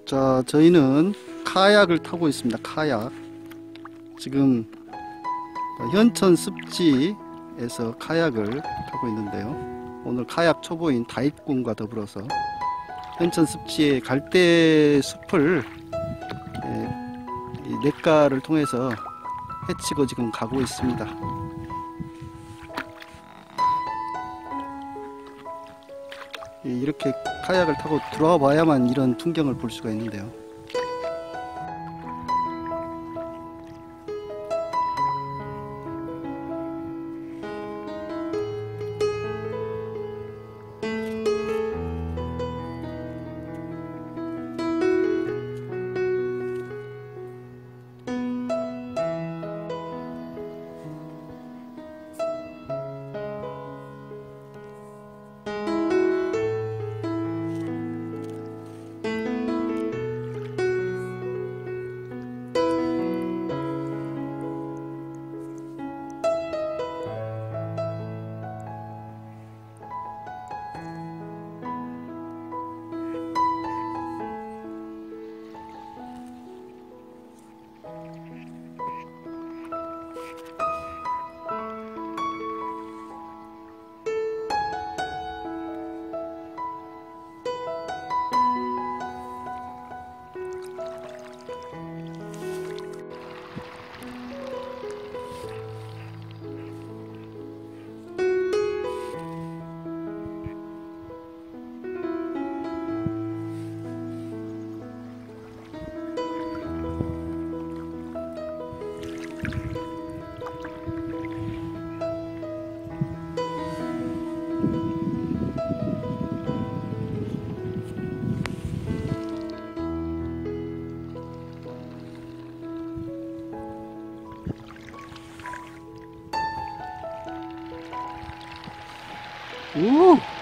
자, 저희는 카약을 타고 있습니다. 카약. 지금 현천 습지에서 카약을 타고 있는데요. 오늘 카약 초보인 다익군과 더불어서 현천 습지의 갈대 숲을 이 냇가를 통해서 헤치고 지금 가고 있습니다. 이렇게 카약을 타고 들어와 봐야만 이런 풍경을 볼 수가 있는데요. 오!